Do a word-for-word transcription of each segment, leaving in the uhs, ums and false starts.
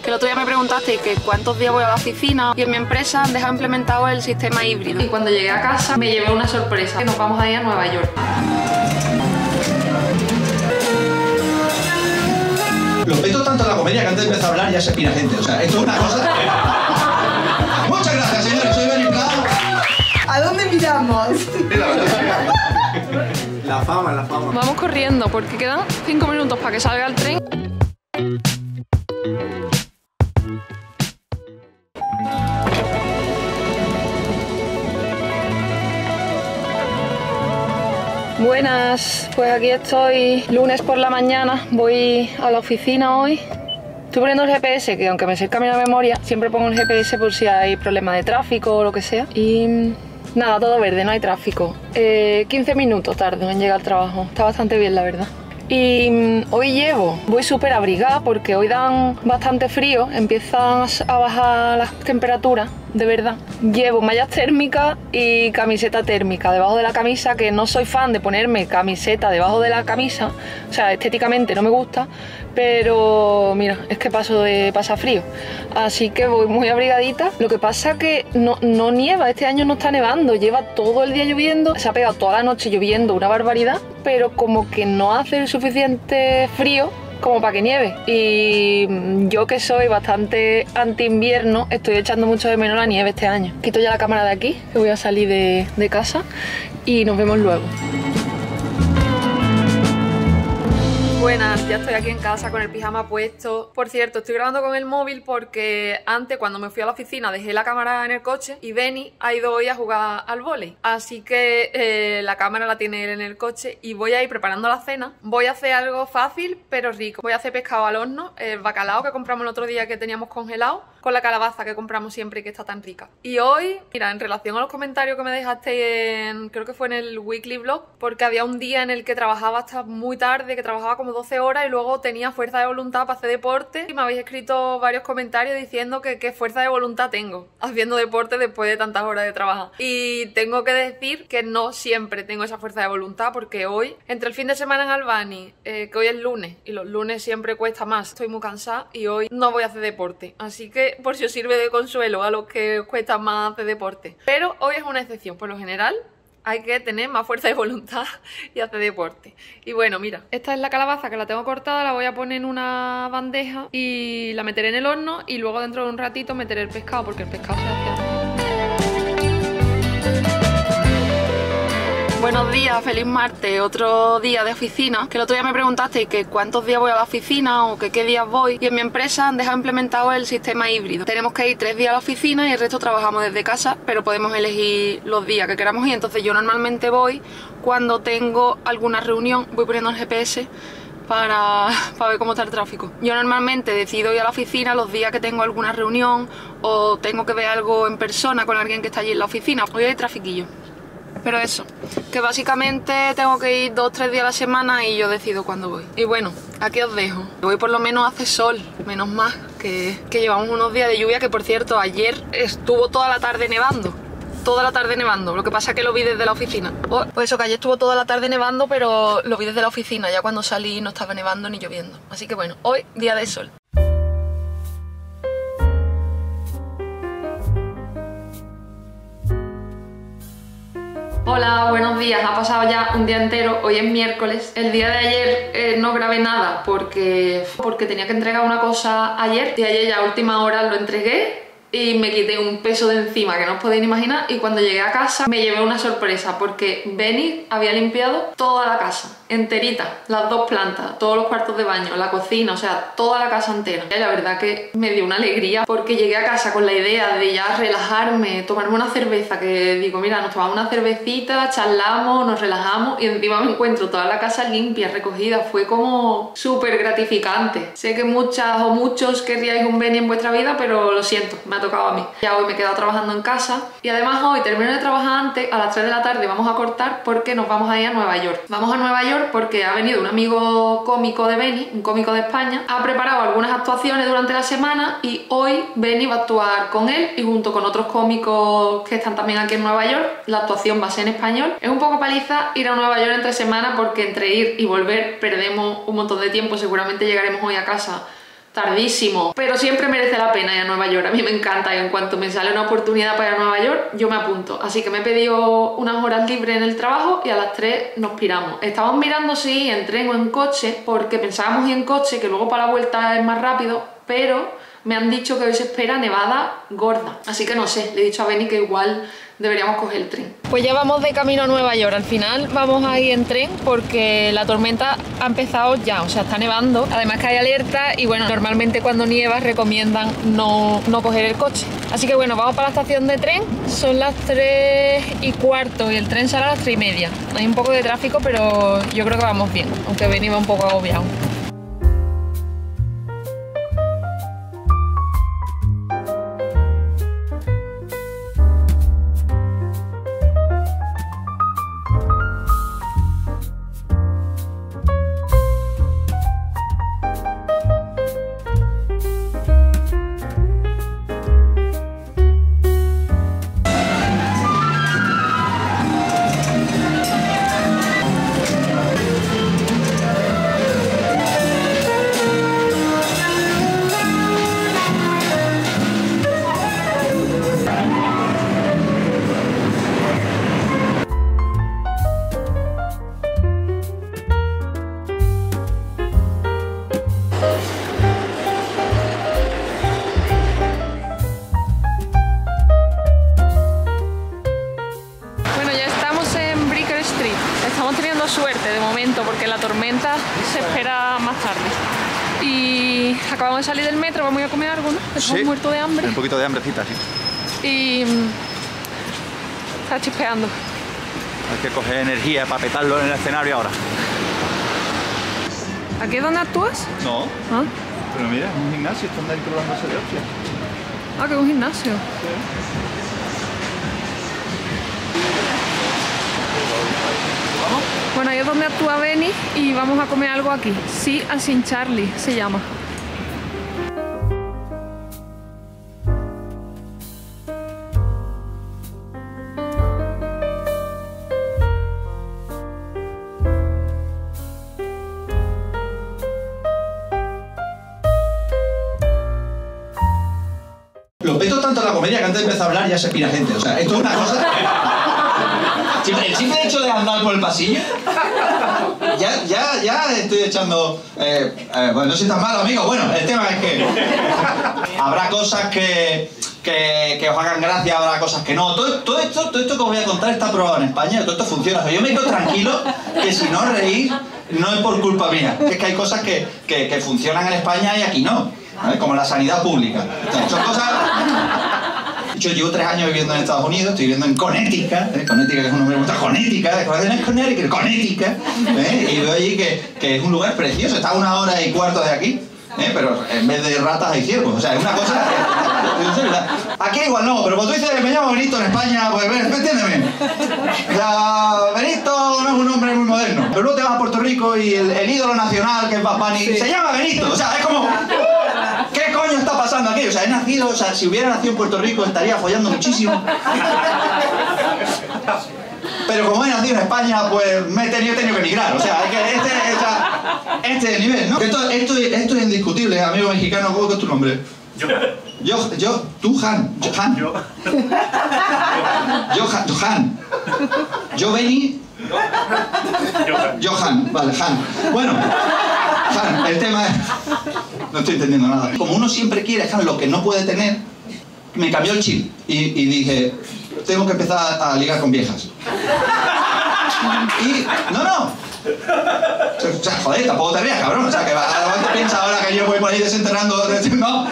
Que el otro día me preguntaste que cuántos días voy a la oficina y en mi empresa han dejado implementado el sistema híbrido. Y cuando llegué a casa me llevé una sorpresa, que nos vamos a ir a Nueva York. Lo meto tanto en la comedia que antes de empezar a hablar ya se pira gente. O sea, esto es una cosa... Muchas gracias, señores. Soy Benny Prado. ¿A dónde miramos? La fama, la fama. Vamos corriendo porque quedan cinco minutos para que salga el tren. Buenas, pues aquí estoy lunes por la mañana, voy a la oficina hoy. Estoy poniendo el G P S, que aunque me sé el camino de memoria, siempre pongo el G P S por si hay problema de tráfico o lo que sea. Y nada, todo verde, no hay tráfico. Eh, quince minutos tardo en llegar al trabajo, está bastante bien la verdad. Y mm, hoy llevo, voy súper abrigada porque hoy dan bastante frío, empiezan a bajar las temperaturas, de verdad. Llevo mallas térmicas y camiseta térmica debajo de la camisa, que no soy fan de ponerme camiseta debajo de la camisa, o sea, estéticamente no me gusta, pero mira, es que paso de pasa frío, así que voy muy abrigadita. Lo que pasa que no, no nieva, este año no está nevando, lleva todo el día lloviendo, se ha pegado toda la noche lloviendo, una barbaridad, pero como que no hace el suficiente frío como para que nieve. Y yo, que soy bastante anti invierno, estoy echando mucho de menos la nieve este año. Quito ya la cámara de aquí, que voy a salir de, de casa, y nos vemos luego. Buenas, ya estoy aquí en casa con el pijama puesto. Por cierto, estoy grabando con el móvil porque antes, cuando me fui a la oficina, dejé la cámara en el coche y Benny ha ido hoy a jugar al vóley. Así que eh, la cámara la tiene él en el coche y voy a ir preparando la cena. Voy a hacer algo fácil pero rico. Voy a hacer pescado al horno, el bacalao que compramos el otro día que teníamos congelado, con la calabaza que compramos siempre y que está tan rica. Y hoy, mira, en relación a los comentarios que me dejaste en, creo que fue en el weekly vlog, porque había un día en el que trabajaba hasta muy tarde, que trabajaba como doce horas y luego tenía fuerza de voluntad para hacer deporte, y me habéis escrito varios comentarios diciendo que qué fuerza de voluntad tengo haciendo deporte después de tantas horas de trabajar. Y tengo que decir que no siempre tengo esa fuerza de voluntad, porque hoy, entre el fin de semana en Albany, eh, que hoy es lunes y los lunes siempre cuesta más, estoy muy cansada y hoy no voy a hacer deporte, así que por si os sirve de consuelo a los que os cuesta más hacer deporte. Pero hoy es una excepción, por lo general hay que tener más fuerza de voluntad y hacer deporte. Y bueno, mira, esta es la calabaza que la tengo cortada, la voy a poner en una bandeja y la meteré en el horno, y luego dentro de un ratito meteré el pescado, porque el pescado se hace así. Buenos días, feliz martes, otro día de oficina. Que el otro día me preguntaste que cuántos días voy a la oficina o que qué días voy, y en mi empresa han dejado implementado el sistema híbrido. Tenemos que ir tres días a la oficina y el resto trabajamos desde casa, pero podemos elegir los días que queramos ir. Entonces yo normalmente voy cuando tengo alguna reunión, voy poniendo el G P S para, para ver cómo está el tráfico. Yo normalmente decido ir a la oficina los días que tengo alguna reunión o tengo que ver algo en persona con alguien que está allí en la oficina. Hoy hay trafiquillo. Pero eso, que básicamente tengo que ir dos o tres días a la semana y yo decido cuándo voy. Y bueno, aquí os dejo. Hoy por lo menos hace sol, menos más, que, que llevamos unos días de lluvia, que por cierto, ayer estuvo toda la tarde nevando. Toda la tarde nevando, lo que pasa es que lo vi desde la oficina. Pues eso, que ayer estuvo toda la tarde nevando, pero lo vi desde la oficina. Ya cuando salí no estaba nevando ni lloviendo. Así que bueno, hoy día de sol. Hola, buenos días. Ha pasado ya un día entero, hoy es miércoles. El día de ayer eh, no grabé nada porque, porque tenía que entregar una cosa ayer, y ayer ya a última hora lo entregué y me quité un peso de encima que no os podéis imaginar. Y cuando llegué a casa me llevé una sorpresa, porque Benny había limpiado toda la casa, enterita, las dos plantas, todos los cuartos de baño, la cocina, o sea, toda la casa entera. Y la verdad que me dio una alegría, porque llegué a casa con la idea de ya relajarme, tomarme una cerveza, que digo, mira, nos tomamos una cervecita, charlamos, nos relajamos, y encima me encuentro toda la casa limpia, recogida. Fue como súper gratificante. Sé que muchas o muchos querríais un Benny en vuestra vida, pero lo siento, me ha tocado a mí. Ya hoy me he quedado trabajando en casa, y además hoy termino de trabajar antes, a las tres de la tarde vamos a cortar porque nos vamos a ir a Nueva York. Vamos a Nueva York porque ha venido un amigo cómico de Benny, un cómico de España, ha preparado algunas actuaciones durante la semana, y hoy Benny va a actuar con él y junto con otros cómicos que están también aquí en Nueva York. La actuación va a ser en español. Es un poco paliza ir a Nueva York entre semana, porque entre ir y volver perdemos un montón de tiempo. Seguramente llegaremos hoy a casa tardísimo, pero siempre merece la pena ir a Nueva York. A mí me encanta y en cuanto me sale una oportunidad para ir a Nueva York, yo me apunto. Así que me he pedido unas horas libres en el trabajo y a las tres nos piramos. Estábamos mirando si ir en tren o en coche, porque pensábamos ir en coche, que luego para la vuelta es más rápido, pero me han dicho que hoy se espera nevada gorda. Así que no sé, le he dicho a Benny que igual deberíamos coger el tren. Pues ya vamos de camino a Nueva York. Al final vamos a ir en tren porque la tormenta ha empezado ya, o sea, está nevando. Además que hay alerta y bueno, normalmente cuando nieva recomiendan no, no coger el coche. Así que bueno, vamos para la estación de tren. Son las tres y cuarto y el tren sale a las tres y media. Hay un poco de tráfico, pero yo creo que vamos bien, aunque venimos un poco agobiados. Suerte de momento porque la tormenta se espera más tarde. Y acabamos de salir del metro, vamos a comer algo, ¿no? Estamos sí, muertos de hambre. Un poquito de hambrecita, sí. Y está chispeando. Hay que coger energía para petarlo en el escenario ahora. ¿Aquí es donde actúas? No. ¿Ah? Pero mira, es un gimnasio, están ahí probándose de hostia. Ah, que es un gimnasio. Sí. Bueno, ahí es donde actúa Benny y vamos a comer algo aquí. Sí, a Sin Charlie se llama. Lo peto tanto en la comedia que antes de empezar a hablar ya se pira gente. O sea, esto es una cosa... El simple hecho de andar por el pasillo, ya, ya, ya estoy echando... Eh, eh, bueno, no soy tan malo, amigo. Bueno, el tema es que habrá cosas que, que, que os hagan gracia, habrá cosas que no. Todo, todo, esto, todo esto que os voy a contar está probado en España, todo esto funciona. O sea, yo me quedo tranquilo que si no reís no es por culpa mía. Es que hay cosas que, que, que funcionan en España y aquí no, ¿vale? Como la sanidad pública. O sea, son cosas... Yo llevo tres años viviendo en Estados Unidos, estoy viviendo en Connecticut, ¿eh? Connecticut que es un nombre muy Connecticut, Connecticut, Connecticut, ¿eh? Y veo allí que, que es un lugar precioso, está a una hora y cuarto de aquí, ¿eh? Pero en vez de ratas hay ciervos, o sea, es una cosa... Aquí igual no, pero cuando tú dices me llamo Benito en España, pues entiéndeme. La Benito no es un nombre muy moderno, pero luego te vas a Puerto Rico y el, el ídolo nacional, que es Bad Bunny, sí, se llama Benito, o sea, es como... ¿Qué coño está pasando aquí? O sea, he nacido, o sea, si hubiera nacido en Puerto Rico estaría follando muchísimo. Pero como he nacido en España, pues me he tenido, he tenido que emigrar. O sea, es que este, esta, este es el nivel, ¿no? Esto, esto, esto es indiscutible, amigo mexicano. ¿Cómo es tu nombre? Yo. Yo, yo, tú, Han. Johan. Yo. Johan. Johan. Yo, Benny. Johan. Johan, vale, Han. Bueno, Han, el tema es... No estoy entendiendo nada. Como uno siempre quiere Han lo que no puede tener, me cambió el chip y, y dije, tengo que empezar a ligar con viejas. Y... No, no. O sea, joder, tampoco te rías, cabrón. O sea, que te piensas ahora que yo voy por ahí desenterrando... No.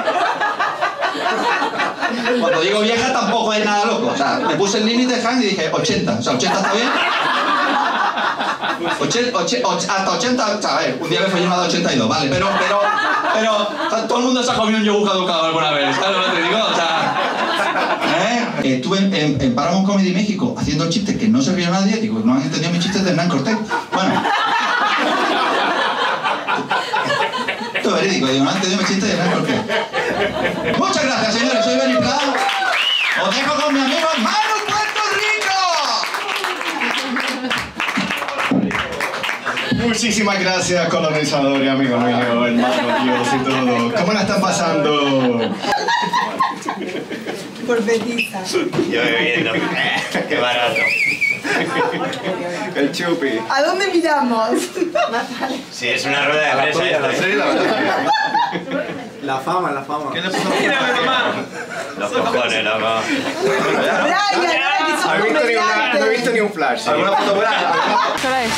Cuando digo vieja tampoco es nada loco. O sea, me puse el límite de Han y dije ochenta. O sea, ochenta está bien. Oche, oche, oche, hasta ochenta, o sea, a ver, un día me fue llamado ochenta y dos, vale, pero, pero, pero, o sea, todo el mundo se ha comido un yogur caducado alguna vez, ¿sabes lo que te digo? O sea, ¿eh? Estuve en, en, en Paramount Comedy México haciendo chistes que no se rió nadie, digo, no han entendido mis chistes de Hernán Cortés. Bueno. Esto es verídico, digo, no han entendido mis chistes de Hernán Cortés. Muchas gracias, señores, soy Benny Pla. Os dejo con mi amigo Manu Puerto Rico. Muchísimas Muchísimas gracias, colonizador y amigo mío, hermano Dios y todo. ¿Cómo la están pasando? Por petiza. Yo bebiendo. Qué barato. El chupi. ¿A dónde miramos? Sí, es una rueda de prensa esto, ¿eh? La fama, la fama. ¿Qué le pasó? Mírame, mamá. Los cojones, loco. Brian, ahora que sos No he visto ni, una, no he visto ni un flash. ¿Alguna foto buena? ¿Qué hora es?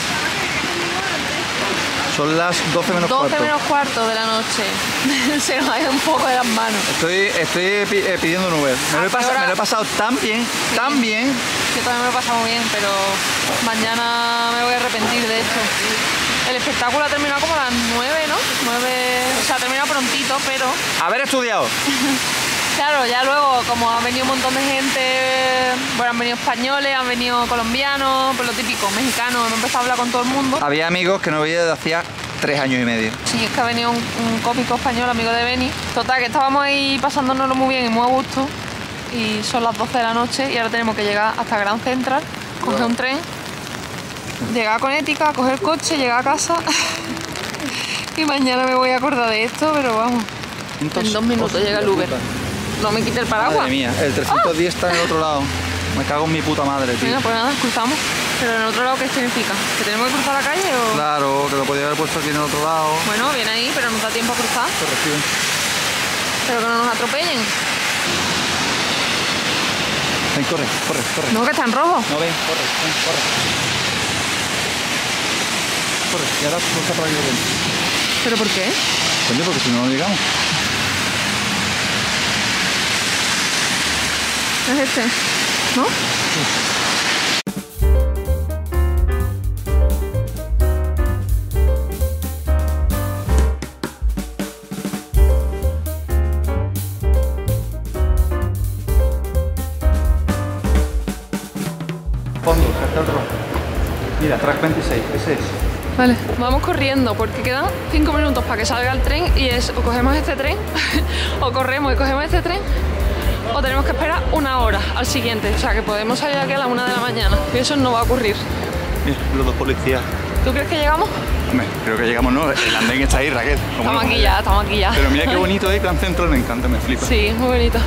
Son las doce menos doce cuarto. menos cuarto de la noche. Se nos ha ido un poco de las manos. Estoy, estoy pi- eh, pidiendo un Uber. Me lo, he ¿A qué pas- hora? me lo he pasado tan bien, tan bien. Yo también me lo he pasado muy bien, pero mañana me voy a arrepentir de esto. El espectáculo ha terminado como a las nueve, ¿no? nueve, o sea, ha terminado prontito, pero... Haber estudiado. Claro, ya luego, como ha venido un montón de gente, bueno, han venido españoles, han venido colombianos, pues lo típico, mexicanos, hemos empezado a hablar con todo el mundo. Había amigos que no veía desde hacía tres años y medio. Sí, es que ha venido un, un cómico español, amigo de Beni. Total, que estábamos ahí pasándonoslo muy bien y muy a gusto. Y son las doce de la noche y ahora tenemos que llegar hasta Grand Central, coger un tren, llegar a Connecticut, coger el coche, llegar a casa. Y mañana me voy a acordar de esto, pero vamos. En dos minutos llega el Uber. No me quite el paraguas. Madre mía, el trescientos diez está en el otro lado. Me cago en mi puta madre, tío. Venga, pues nada, cruzamos. Pero en el otro lado, ¿qué significa? ¿Que tenemos que cruzar la calle o...? Claro, que lo podía haber puesto aquí en el otro lado. Bueno, viene ahí, pero nos da tiempo a cruzar. Se reciben. Pero que no nos atropellen. Ven, corre, corre, corre. No, que está en rojo. No, ven, corre, ven, corre. Corre, y ahora cruza por aquí por dentro. ¿Pero por qué? Coño, porque si no, no llegamos. Es este, ¿no? Fondo, cartel rojo. Mira, track veintiséis, ese es. Vale, vamos corriendo porque quedan cinco minutos para que salga el tren y es o cogemos este tren o corremos y cogemos este tren o tenemos que esperar una hora al siguiente. O sea que podemos salir aquí a la una de la mañana y eso no va a ocurrir. Mira, los dos policías. ¿Tú crees que llegamos? Hombre, creo que llegamos, ¿no? El andén está ahí, Raquel. ¿Cómo Estamos no? aquí ya, estamos aquí ya. Pero mira qué bonito es Grand Central, me encanta, me flipa. Sí, muy bonito.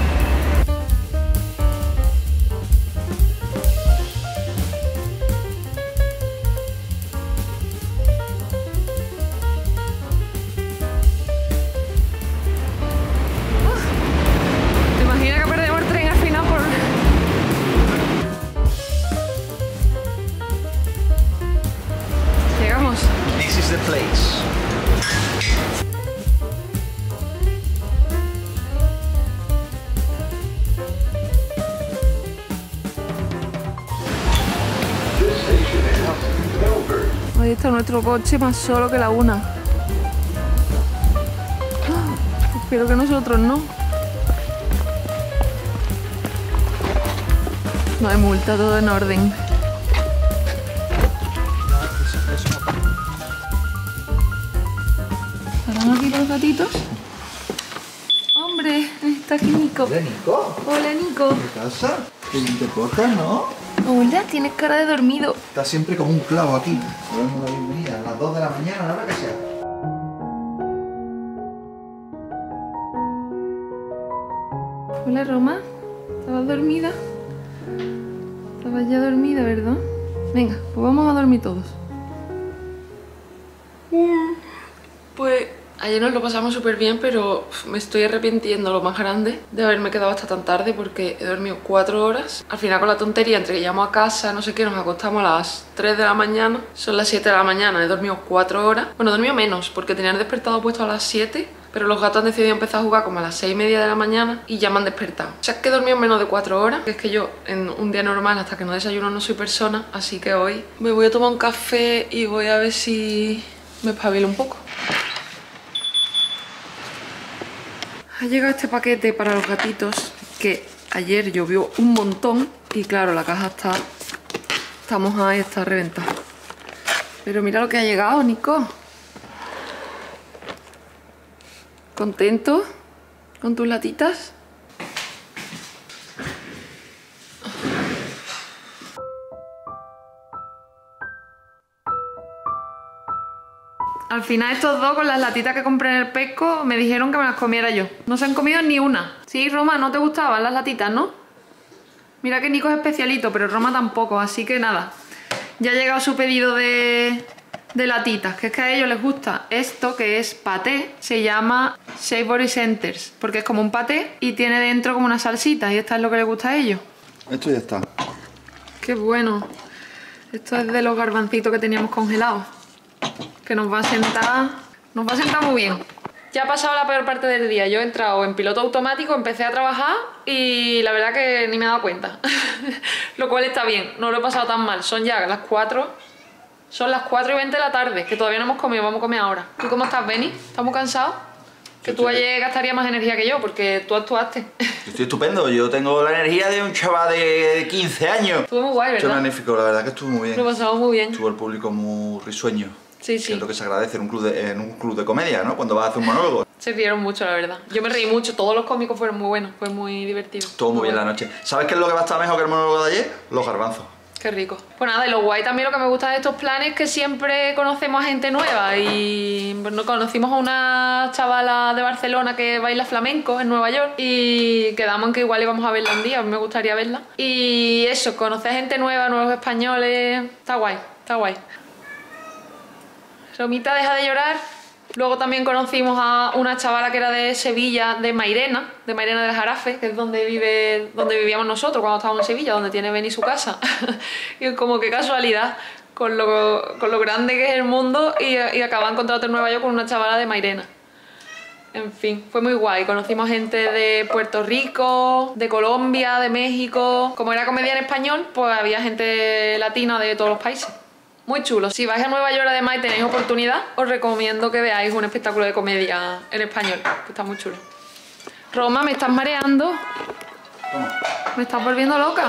¿Te imaginas que perdemos el tren al final por...? Llegamos. This is the place. Ahí está nuestro coche más solo que la una. ¡Ah! Espero que nosotros no. No hay multa, todo en orden. ¿Estarán aquí los gatitos? Hombre, está aquí Nico. Hola, Nico. Hola, Nico. ¿Qué pasa? Que ni te cortas, ¿no? Hola, tienes cara de dormido. Estás siempre como un clavo aquí. Te damos la bienvenida a las dos de la mañana, a la hora que sea. Hola, Roma. ¿Estabas dormida? Estabas ya dormida, ¿verdad? Venga, pues vamos a dormir todos. Pues ayer nos lo pasamos súper bien, pero me estoy arrepintiendo lo más grande de haberme quedado hasta tan tarde porque he dormido cuatro horas. Al final con la tontería entre que llamo a casa, no sé qué, nos acostamos a las tres de la mañana. Son las siete de la mañana, he dormido cuatro horas. Bueno, he dormido menos porque tenía el despertador puesto a las siete. Pero los gatos han decidido empezar a jugar como a las seis y media de la mañana y ya me han despertado. O sea, es que he dormido menos de cuatro horas. Es que yo en un día normal hasta que no desayuno no soy persona. Así que hoy me voy a tomar un café y voy a ver si me espabilo un poco. Ha llegado este paquete para los gatitos que ayer llovió un montón y claro, la caja está, está mojada y está reventada. Pero mira lo que ha llegado, Nico. ¿Contento con tus latitas? Al final estos dos con las latitas que compré en el Pesco me dijeron que me las comiera yo. No se han comido ni una. Sí, Roma, ¿no te gustaban las latitas, no? Mira que Nico es especialito, pero Roma tampoco, así que nada. Ya ha llegado su pedido de, de latitas, que es que a ellos les gusta esto, que es paté. Se llama Savory Centers, porque es como un paté y tiene dentro como una salsita, y esta es lo que les gusta a ellos. Esto ya está. Qué bueno. Esto es de los garbancitos que teníamos congelados, que nos va a sentar, nos va a sentar muy bien. Ya ha pasado la peor parte del día. Yo he entrado en piloto automático, empecé a trabajar y la verdad que ni me he dado cuenta. Lo cual está bien, no lo he pasado tan mal. Son ya las cuatro, son las cuatro y veinte de la tarde, que todavía no hemos comido, vamos a comer ahora. ¿Tú cómo estás, Benny? ¿Estás muy cansado? Que tú ayer gastarías más energía que yo, porque tú actuaste. Estoy estupendo, yo tengo la energía de un chaval de quince años. Estuvo muy guay, ¿verdad? Estuvo magnífico, la verdad que estuvo muy bien. Lo pasamos muy bien. Estuvo el público muy risueño. Sí, sí. Que es lo que se agradece en un club de, en un club de comedia, ¿no? Cuando vas a hacer un monólogo. Se rieron mucho, la verdad. Yo me reí mucho, todos los cómicos fueron muy buenos, fue muy divertido. Estuvo muy bien la noche. ¿Sabes qué es lo que va a estar mejor que el monólogo de ayer? Los garbanzos. Qué rico. Pues nada, y lo guay también lo que me gusta de estos planes es que siempre conocemos a gente nueva y bueno, conocimos a una chavala de Barcelona que baila flamenco en Nueva York y quedamos en que igual íbamos a verla un día, a mí me gustaría verla. Y eso, conocer gente nueva, nuevos españoles, está guay, está guay. Romita deja de llorar. Luego también conocimos a una chavala que era de Sevilla, de Mairena, de Mairena del Jarafe, que es donde vive, donde vivíamos nosotros cuando estábamos en Sevilla, donde tiene Beni su casa. Y como qué casualidad, con lo, con lo grande que es el mundo, y, y acaba encontrándote en Nueva York con una chavala de Mairena. En fin, fue muy guay. Conocimos gente de Puerto Rico, de Colombia, de México. Como era comedia en español, pues había gente latina de todos los países. Muy chulo. Si vais a Nueva York además y tenéis oportunidad, os recomiendo que veáis un espectáculo de comedia en español, que está muy chulo. Roma, ¿me estás mareando? ¿Cómo? ¿Me estás volviendo loca?